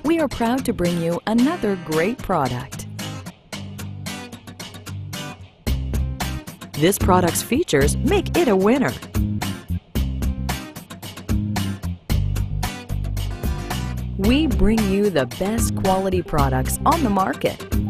we are proud to bring you another great product. This product's features make it a winner. We bring you the best quality products on the market.